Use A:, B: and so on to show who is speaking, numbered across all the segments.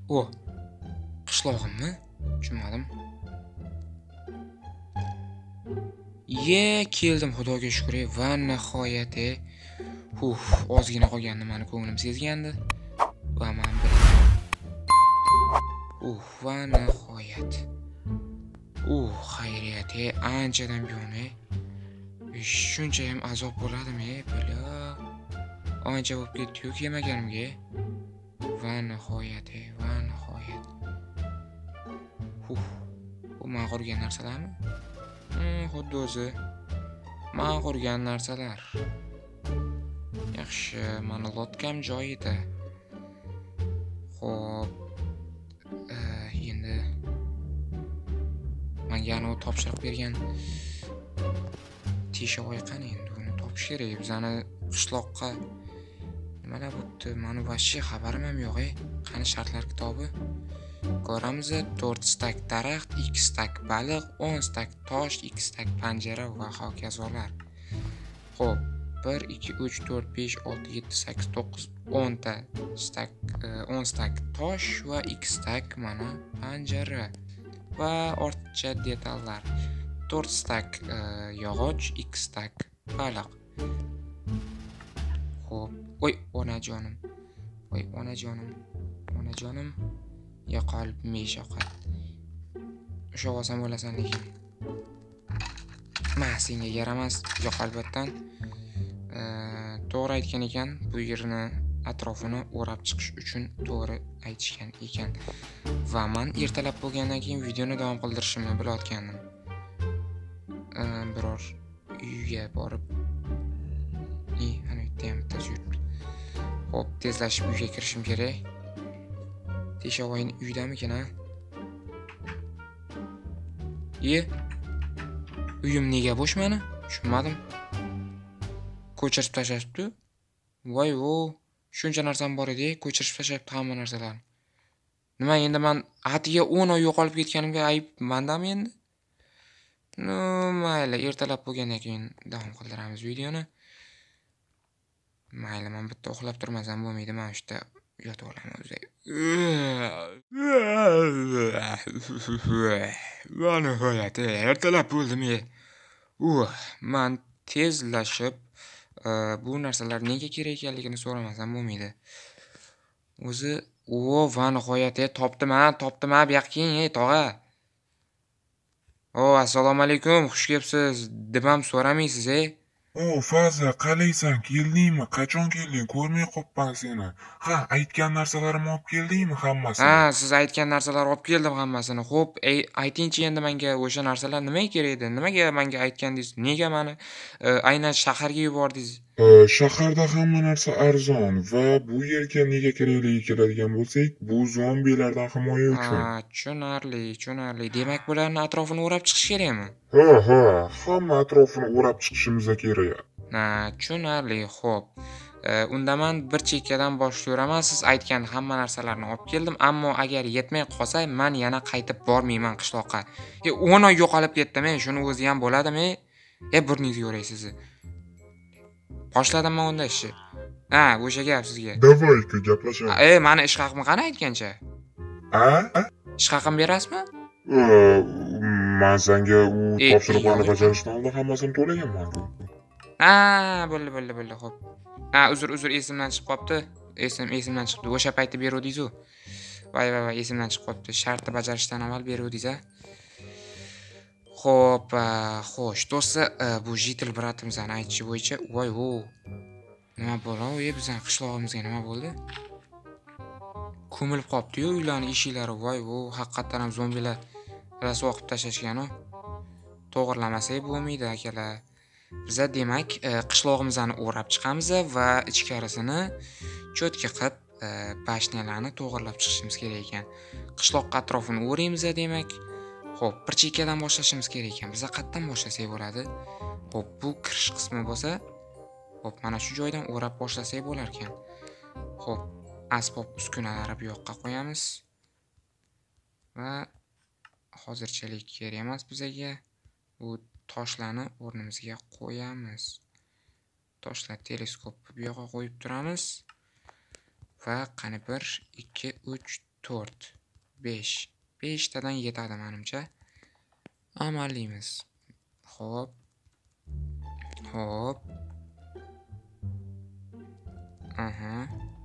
A: O, qishlog'immi? Tushunmadim. Keldim, Xudoga shukr. Va nihoyat, ozgina qolgandi, meni ko'nglim sezgandi. Va men bilaman. Va nihoyat. Xayriyat, anchadan buyon, shuncha ham azob bo'ladimi, bila. Ancha bo'lib ketdi-yu yemaganimga. Va nihoyat. Bu men qurgan narsalarmi? Xuddi o'zi men qurgan narsalar. Yaxshi, meni lotkam joyida. Xo'p, endi menga ana topshiriq bergan Teshovoy qani endi uni topish kerak. Bizani qishloqqa nimalar bo'pti? Meni vashshi xabarim ham yo'q. Qani shartlar kitobi? Ko'ramiz. 4 stak daraxt, 2 stak baliq, 10 stak tosh, 2 stak panjara va hokazolar. Xo'p, 1 2 3 4 5 6 7 8 9 10 ta stak 10 stak tosh va 2 stak mana panjara va ortiqcha detallar. 4 stak yog'och, 2 stak baliq. Xo'p, onajonim. Onajonim. Yo'qolib meshoqat. O'sha olsam bo'lasan lekin. Senga yaramas yo'qolbatdan. To'g'ri aytgan ekan, bu yerni atrofini o'rab chiqish uchun to'g'ri aytishgan ekan. Va men ertalab bo'lgandan keyin videoni davom qildirishimni bilayotgandim. Biror uyga borib ana yerda ham bitta yuribdi. Xo'p, tezlashib uyga kirishim kerak. Teshovoyning uydamikin, ha? Uyim nega bo'sh meni? Tushunmadim. Ko'chirib tashlashibdi. Voy, shuncha narsam bor edi, ko'chirib tashlashibdi hamma narsalarni. Nima endi men atiga 10 oy yo'qolib ketganimga ayb mendami endi? Mayli, ertalab bo'lgandan keyin davom qildiramiz videoni. Mayli, men bitta uxlab turmasam bo'lmaydi, men shunda yotib olaman o'zim. Mana nihoyat, ertalab bo'ldimi? Men tezlashib bu narsalar nega kerak ekanligini so'ramasam bo'lmaydi. O'zi, va nihoyat, topdim, bu yoqqa keling, tog'a. Assalomu alaykum, xush kelibsiz. Deb ham so'ramaysiz,
B: Faza, qalaysan? Keldingmi? Qachon kelding? Ko'rmay qopman seni. Aytgan narsalarimni olib keldingmi hammasini?
A: Siz aytgan narsalar olib keldim hammasini. Xo'p, aytingchi endi menga o'sha narsalar nimaga kerak edi? Nimaga menga aytgandingiz? Nega meni aynan shaharga yubordingiz?
B: Shaharda hamma narsa arzon va bu yerga nega kerakligi keladigan bo'lsak, bu zombilardan himoya uchun.
A: Tushunarli. Demak, bularning atrofini o'rab chiqish kerakmi?
B: Hamma atrofini o'rab chiqishimiz kerak.
A: Tushunarli. Xo'p. Unda men bir chekkadan boshlayveraman. Siz aytgan hamma narsalarni olib keldim, ammo agar yetmay qolsa, men yana qaytib bormayman qishloqqa. 10 oy yo'qolib ketdim, shuni o'zi ham bo'ladimi? Burningizni yo'ray sizni. Boshladim unda ishni. O'sha gap sizga.
B: Davay, gaplashamiz.
A: Meni ish haqimni qani aytgancha? Ish haqimni berasizmi?
B: Men senga u topshiriqlarni bajarishdan oldin hammasini to'laganman-ku.
A: Bo'ldi, xo'p. Uzr, esimdan chiqib qopti. Esimdan chiqdi. O'sha paytda beruvdingiz-ku. Voy, esimdan chiqib qopti. Shartni bajarishdan avval beruvdingiz-a? Xo'p, xo'sh, do'stlar, bu jitil bratimizning aytishi bo'yicha, voy, nima bo'ldi? Bizning qishlog'imizga nima bo'ldi? Ko'milib qopti-yu, uylarning eshiklari. Voy, haqiqatan ham zombilar rasvo qilib tashlashgan-ku. To'g'rilamasak bo'lmaydi, akalar. Biz demak, qishlog'imizni o'rab chiqamiz va ichkarisini cho'tka qilib, bashnalarni to'g'rilab chiqishimiz kerak ekan. Qishloq atrofini o'raymiz demak. Xo'p, bir chekkadan boshlashimiz kerak ekan. Biz qayerdan boshlasak bo'ladi? Xo'p, bu kirish qismi bo'lsa, xo'p, mana shu joydan o'rab boshlasak bo'lar ekan. Xo'p, asbob uskunalari bu yoqqa qo'yamiz. Va hozirchalik kerak emas bizga. Bu toshlarni o'rnimizga qo'yamiz. Toshlar teleskopni bu yoqqa qo'yib turamiz. Va qani 1 2 3 4, 5. 5 tadan yetadi menimcha. Amallaymiz. Xo'p. Xo'p. Aha.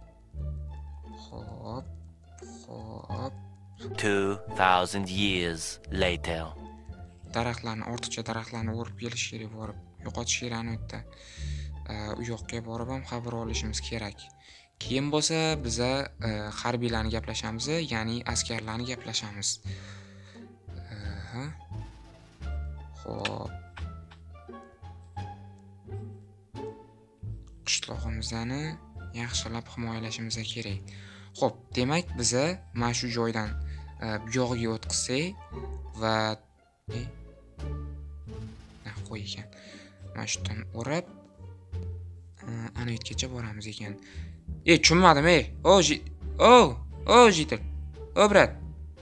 A: Xo'p. Xo'p.
C: 2000 years later.
A: Daraxtlarni, ortiqcha daraxtlarni o'rib kelish kerak borib. Yo'qotish kerak u yerda. U yoqqa borib ham xabar olishimiz kerak. Keyin bo'lsa biza harbiylarni gaplashamiz, ya'ni askarlarni gaplashamiz. Xo'p. Qishlog'imizni yaxshilab himoyalashimiz kerak. Xo'p, demak biza mana shu joydan bu yog'iga o'tkazsak va qo'y ekan. Mana shundan o'rab ana yetgacha boramiz ekan. Tushunmadim, jitil. Brat.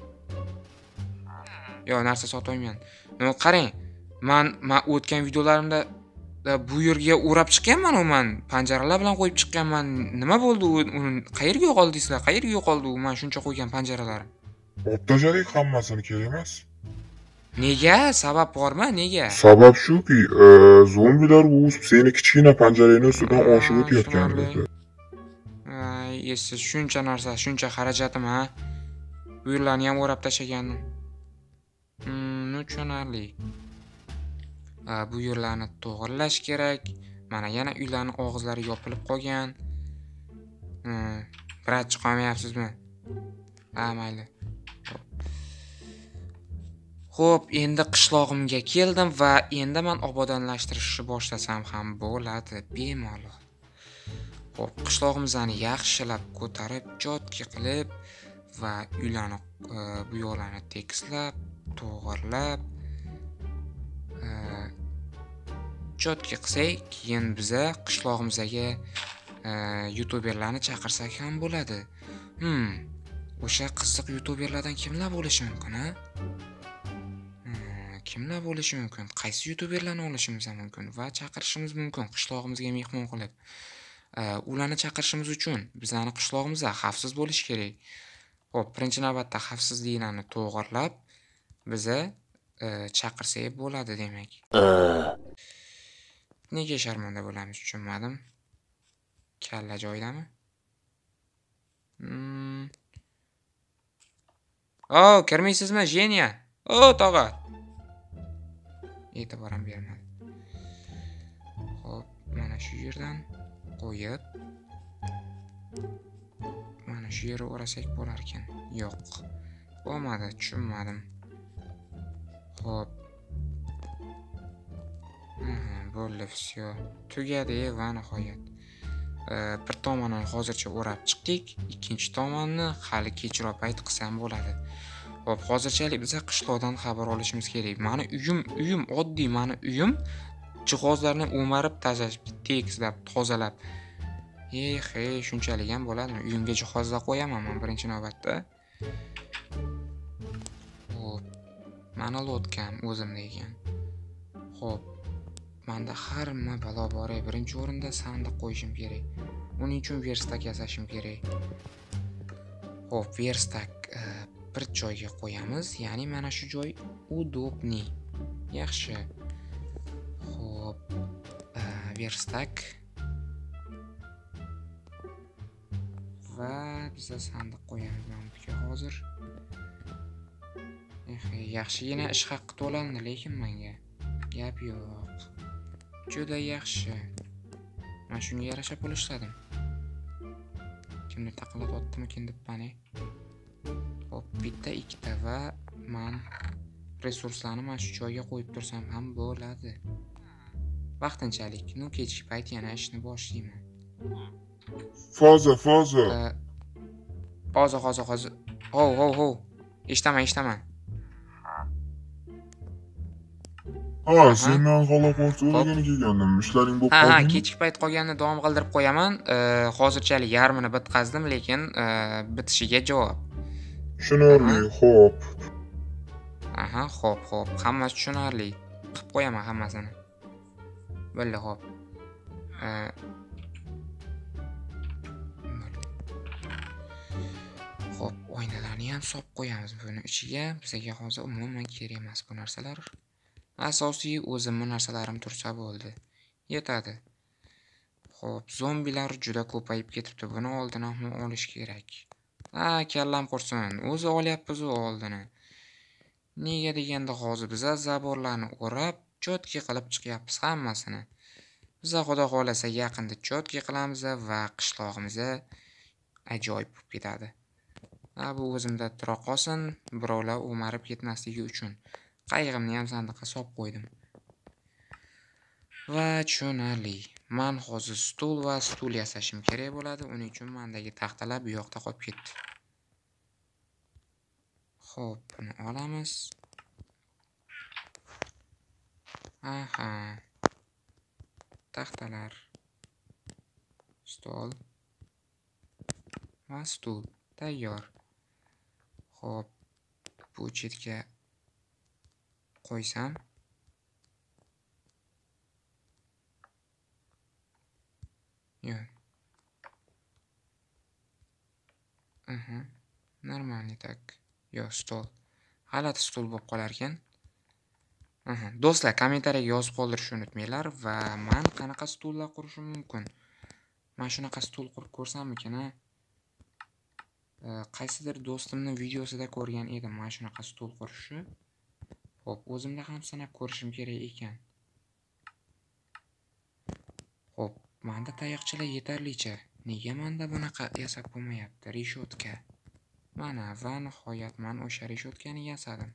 A: Narsa sotmayman. Nima qarang. Men o'tgan videolarimda bu yerga o'rab chiqqanman, men panjaralar bilan qo'yib chiqqanman. Nima bo'ldi? Uni qayerga yo'qoldingizlar? Qayerga yo'qoldi u? Men shuncha qo'ygan panjaralarim.
B: O'ttajalik hammasini kerak emas.
A: Nega? Sabab bormi? Nega?
B: Sabab shuki, zombilar seni kichkina panjarangni ustidan oshib o'tayotganligi.
A: Siz shuncha narsa, shuncha xarajatim, ha? Bu yerlarni ham o'rab tashlagandim. Tushunarli. Bu yerlarni to'g'irlash kerak. Mana yana uylarning og'izlari yopilib qolgan. Birat chiqolmayapsizmi? Mayli. Xo'p, endi qishlog'imga keldim va endi men obodonlashtirishni boshlasam ham bo'ladi, bemalol. Xo'p, qishlog'imizni yaxshilab ko'tarib, jotki qilib va uylarni bu yo'llarni tekislab, to'g'irlab jotki qilsak, keyin biza qishlog'imizga youtuberlarni chaqirsak ham bo'ladi. O'sha qiziq youtuberlardan kimlar bo'lishi mumkin, ha? Kimlar bo'lishi mumkin? Qaysi youtuberlarni olishimiz mumkin va chaqirishimiz mumkin qishlog'imizga mehmon qilib. Ularni chaqirishimiz uchun bizning qishlog'imiz xavfsiz bo'lishi kerak. Xo'p, birinchi navbatda xavfsizliklarni to'g'irlab biza chaqirsak bo'ladi demak. Nega sharmanda bo'lamiz, tushunmadim. Kalla joydami? Kirmaysizmi, Jenya? Tog'a. E'tibor ham bermadi. Xo'p, mana shu yerdan qo'yib mana shu yerga o'rasak bo'lar ekan. Yo'q. Bo'lmadi, tushunmadim. Xo'p. Bo'ldi, всё. Tugadi va nihoyat. Bir tomonini hozircha o'rab chiqdik, ikkinchi tomonni hali kechroq payt qilsam bo'ladi. Xo'p, hozirchalik biz qishloqdan xabar olishimiz kerak. Meni uyim oddiy, meni uyim jihozlarni o'marib tashlashibdi, tekishlab, tozalab. Shunchalik ham bo'ladimi? Uyimga jihozlar qo'yaman men birinchi navbatda. Xo'p, meni lotkam o'zimda ekan. Xo'p, menda hamma balo bor. Birinchi o'rinda sandiq qo'yishim kerak. Uning uchun verstak yasashim kerak. Xo'p, verstak bir joyga qo'yamiz, ya'ni mana shu joy udobniy. Yaxshi. Xo'p, verstak va biz sandiq qo'yamiz menga hozir. Yaxshigina ish haqqi to'landi, lekin menga gap yo'q. Juda yaxshi. Men shunga yarasha pul ishladim. Kimdir taqillat otdimikin deb bani. Hop, bitta, ikkita va men resurslarni mana shu joyga qo'yib tursam ham bo'ladi. Vaqtinchalik, kechki payt yana ishni boshlayman.
B: Foza.
A: Hozir. Ho. Eshitaman.
B: Sendan xalaqat so'ragani kelgandim. Ishlaring bo'lib qoldimi?
A: Kechki payt qolganini davom qildirib qo'yaman. Hozirchalik yarmini bitkazdim, lekin bitishiga javob.
B: Tushunarli, xo'p.
A: Xo'p. Hammasi tushunarli. Qilib qo'yaman hammasini. Bo'ldi, xo'p. Xo'p, oynalarni ham solib qo'yamiz buni ichiga. Bizga hozir umuman kerak emas bu narsalar. Asosiy o'zim bu narsalarim tursa bo'ldi. Yetadi. Xo'p, zombilar juda ko'payib ketibdi. Buni oldini ham olish kerak. Kallam qursin. O'zi olyapmiz oldini. Nega deganda hozir biz zaborlarni o'rab, cho'tki qilib chiqyapmiz hammasini. Biz xudo xolasa yaqinda cho'tki qilamiz va qishlog'imiz ajoyib bo'lib ketadi. Bu o'zimda tura qolsin, birovlar o'marib ketmasligi uchun. Qayg'imni ham sandiqqa solib qo'ydim. Va tushunarli. Men hozir stul yasashim kerak bo'ladi. Uning uchun mendagi taxtalar bu yoqda qolib ketdi. Xo'p, buni olamiz. Taxtalar. Stol. Va stul tayyor. Xo'p, bu chetga qo'ysam. Yo'q. Normalniy tak. Yo'q, stol. G'alati stul bo'lib qolar ekan. Do'stlar, kommentariyaga yozib qoldirishni unutmanglar va men qanaqa stullar qurishim mumkin? Men shunaqa stul qurib ko'rsammikin, qaysidir do'stimning videosida ko'rgan edim men shunaqa stul qurishni. Xo'p, o'zimda ham sinab ko'rishim kerak ekan. Xo'p, menda tayoqchalar yetarlicha. Nega menda bunaqa yasab bo'lmayapti? Reshotka. Mana va nihoyat men o'sha reshotkani yasadim.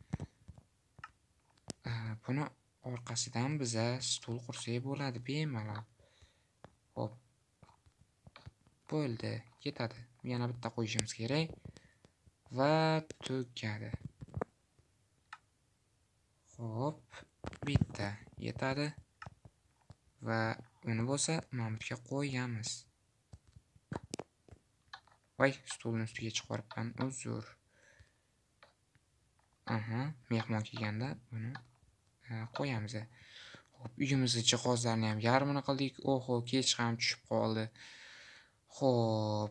A: Buni orqasidan biza stul qursak bo'ladi bemalol. Xo'p. Bo'ldi, yetadi. Yana bitta qo'yishimiz kerak va tugadi. Xo'p, bitta yetadi va uni bo'lsa mamutga qo'yamiz. Voy, stulning ustiga chiqaribman, uzr. Mehmon kelganda buni qo'yamiz. Xo'p, uyimizning jihozlarini ham yarmini qildik. Oho, kech ham tushib qoldi. Xo'p,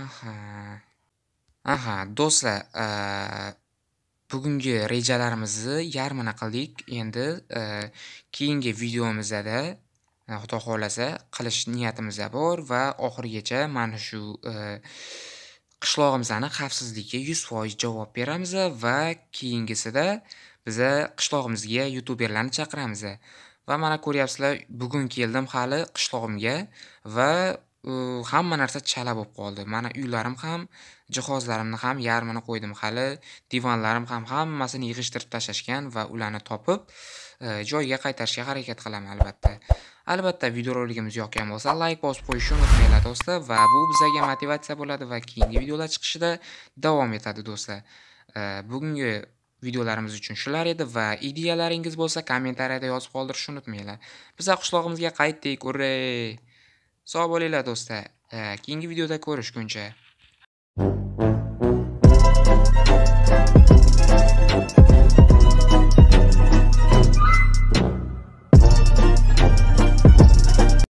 A: do'stlar, bugungi rejalarimizni yarmini qildik. Endi keyingi videomizda xudo xolasa qilish niyatimiz bor va oxirigacha mana shu qishlog'imizni xavfsizligiga 100% javob beramiz va keyingisida biz qishlog'imizga youtuberlarni chaqiramiz. Va mana ko'ryapsizlar, bugun keldim hali qishlog'imga va hamma narsa chala bo'lib qoldi. Mana uylarim ham, jihozlarimni ham yarmini qo'ydim hali, divanlarim ham hammasini yig'ishtirib tashashgan va ularni topib joyiga qaytarishga harakat qilaman albatta. Albatta videorolikimiz yoqgan bo'lsa, like bosib qo'yishni unutmanglar do'stlar va bu bizga motivatsiya bo'ladi va keyingi videolar chiqishida davom etadi do'stlar. Bugungi videolarimiz uchun shular edi va ideyalaringiz bo'lsa kommentariyada yozib qoldirishni unutmanglar. Biz qishlog'imizga qaytdik, sog' bo'linglar do'stlar. Keyingi videoda ko'rishguncha